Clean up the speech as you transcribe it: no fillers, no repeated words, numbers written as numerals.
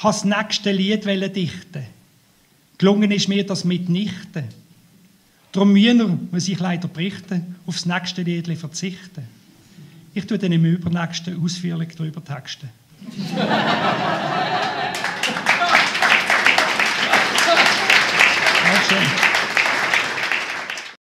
das nächste Lied dichten. Gelungen ist mir das mitnichten. Darum muss ich leider berichten, auf das nächste Lied verzichten. Ich tue dann im Übernächsten ausführlich darüber texten.